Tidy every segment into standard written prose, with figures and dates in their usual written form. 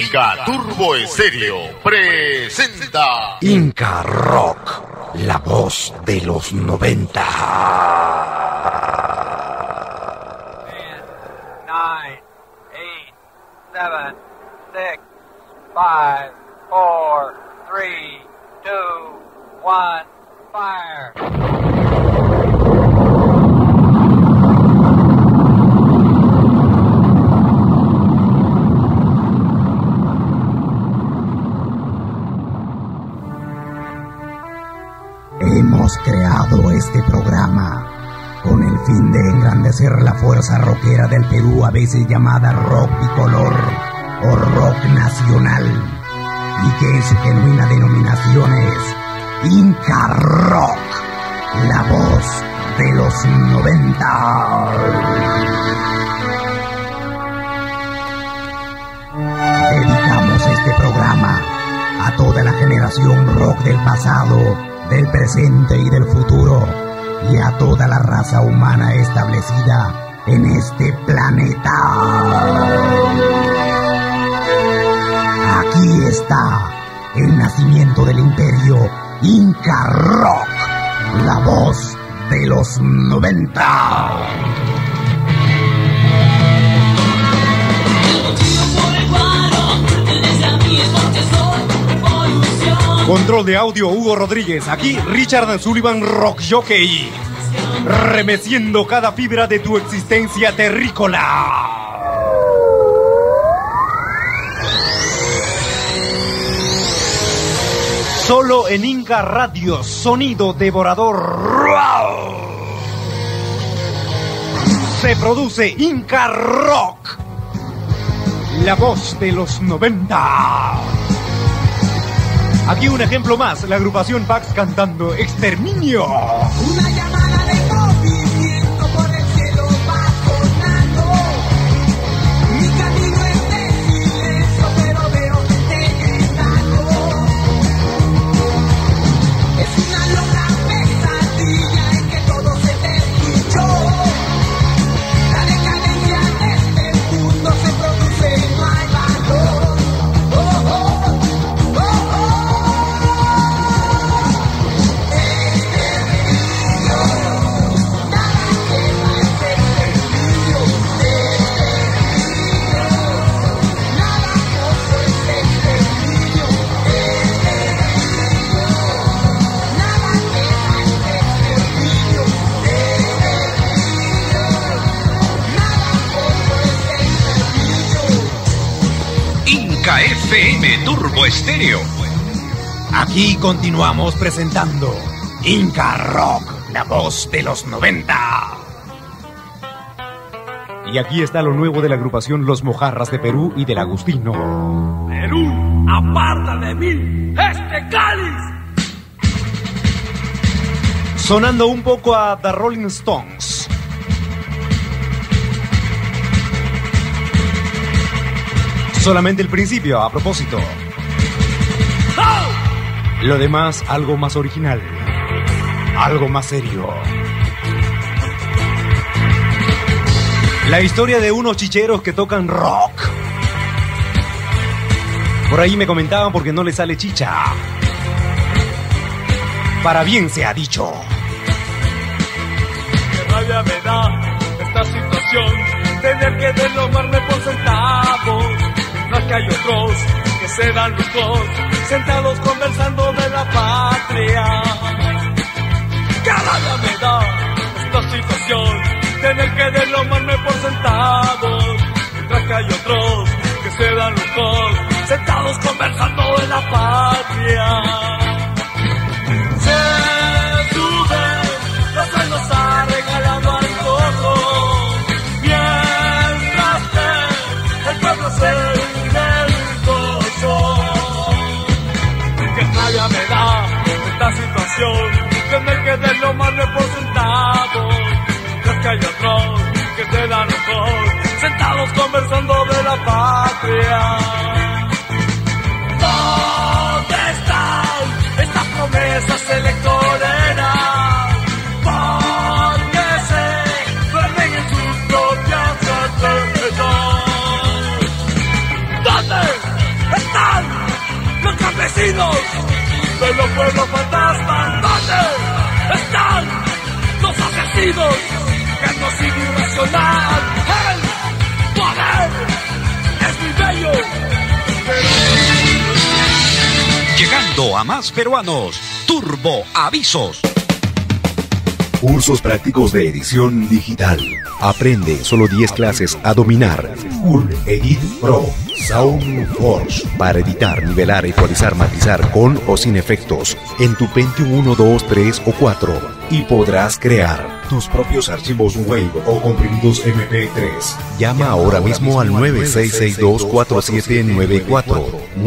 Inca Turbo Estéreo presenta Inca Rock, la voz de los 90. 10, 9, 8, 7, 6, 5, 4, 3, 2, 1, fire. Hemos creado este programa con el fin de engrandecer la fuerza rockera del Perú, a veces llamada rock bicolor o rock nacional, y que su genuina denominación es Inca Rock, la voz de los 90. Dedicamos este programa a toda la generación rock del pasado, del presente y del futuro, y a toda la raza humana establecida en este planeta. Aquí está el nacimiento del imperio Inca Rock, la voz de los 90. Control de audio, Hugo Rodríguez. Aquí Richard Sullivan, rock jockey, remeciendo cada fibra de tu existencia terrícola. Solo en Inca Radio, sonido devorador. Se produce Inca Rock, la voz de los 90. Aquí un ejemplo más, la agrupación Pax cantando Exterminio. Una llamada de movimiento por el cielo va sonando. Mi camino es de silencio, pero veo gente gritando. Es una loca pesadilla en que todo se destruyó. La decadencia de este mundo se produce y no hay valor. FM Turbo Estéreo. Aquí continuamos presentando Inca Rock, la voz de los 90. Y aquí está lo nuevo de la agrupación Los Mojarras de Perú y del Agustino. Perú, aparta de mí este cáliz. Sonando un poco a The Rolling Stones. Solamente el principio, a propósito. Lo demás, algo más original, algo más serio. La historia de unos chicheros que tocan rock. Por ahí me comentaban porque no les sale chicha. Para bien se ha dicho. Qué rabia me da esta situación, tener que deslomarme por centavos. Que hay otros que se dan lujos, sentados conversando de la patria. ¡Qué rabia me da esta situación! Tener que deslomarme por centavos, mientras que hay otros que se dan lujos, sentados conversando de la patria. Se sube, la sal nos ha regalado antojo, mientras que el pueblo se me da esta situación, tener que deslomarme por centavos, mientras que hay otros que se dan lujos, sentados conversando de la patria. ¿Dónde están estas promesas electoreras? Porque se duermen en sus propias certezas. ¿Dónde asesinos de los pueblos fantasmas. ¿Dónde están los asesinos? Genocidio irracional. El poder es muy bello. Llegando a más peruanos, Turbo Avisos. Cursos prácticos de edición digital. Aprende solo 10 clases a dominar. Full Edit Pro. SoundForge. Para editar, nivelar, ecualizar, matizar con o sin efectos. En tu Pentium 1, 2, 3 o 4. Y podrás crear tus propios archivos WAV o comprimidos MP3. Llama ahora mismo al 96624794.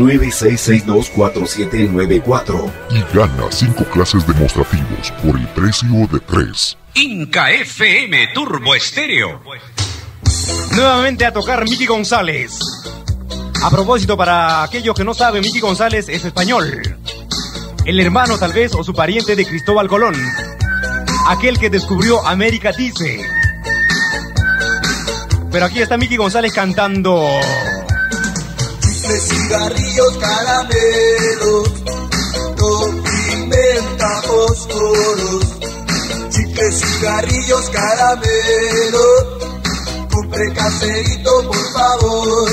96624794. Y gana 5 clases demostrativos por el precio de 3. Inca FM Turbo Estéreo. Nuevamente a tocar Miki González. A propósito, para aquellos que no saben, Miki González es español. El hermano, tal vez, o su pariente de Cristóbal Colón. Aquel que descubrió América, dice. Pero aquí está Miki González cantando. Chicles, cigarrillos, caramelos, no pimenta, fósforos. Chicles, cigarrillos, caramelos, compre caserito, por favor.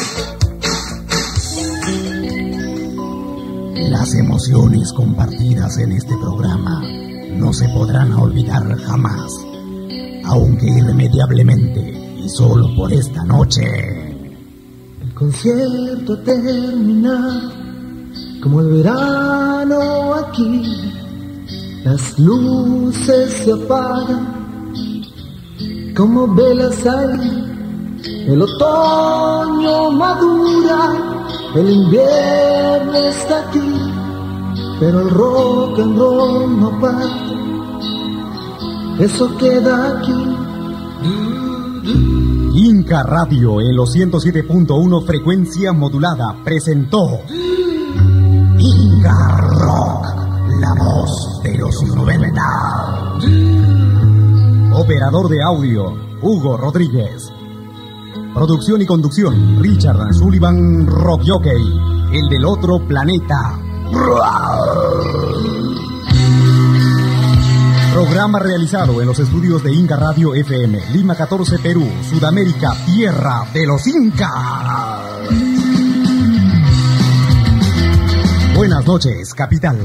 Las emociones compartidas en este programa no se podrán olvidar jamás, aunque irremediablemente y solo por esta noche. El concierto termina como el verano aquí. Las luces se apagan como velas ahí. El otoño madura, el invierno está aquí, pero el rock and roll no para. Eso queda aquí. Inca Radio en los 107.1 frecuencia modulada presentó Inca Rock, la voz de los 90. Operador de audio, Hugo Rodríguez. Producción y conducción, Richard Sullivan Rock Jockey, el del otro planeta. Programa realizado en los estudios de Inca Radio FM, Lima 14, Perú, Sudamérica, tierra de los Incas. Buenas noches, capital.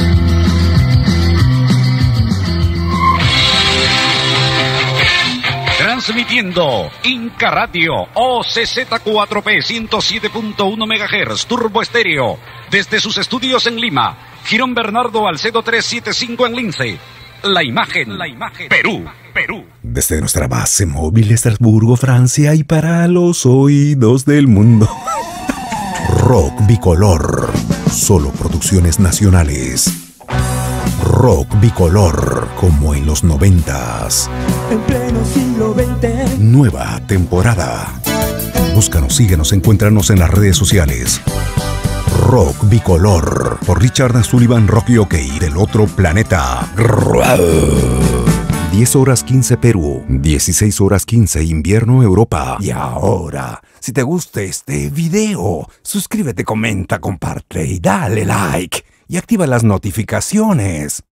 Transmitiendo Inca Radio OCZ4P 107.1 MHz Turbo Estéreo desde sus estudios en Lima, Girón Bernardo Alcedo 375 en Lince. La imagen, Perú. Desde nuestra base móvil Estrasburgo, Francia, y para los oídos del mundo. Rock bicolor. Solo producciones nacionales. Rock bicolor, como en los 90s. En pleno siglo XX. Nueva temporada. Búscanos, síguenos, encuéntranos en las redes sociales. Rock bicolor, por Richard Sullivan Rock Jockey, del otro planeta. 10 horas 15 Perú, 16 horas 15 invierno Europa. Y ahora, si te gusta este video, suscríbete, comenta, comparte y dale like. Y activa las notificaciones.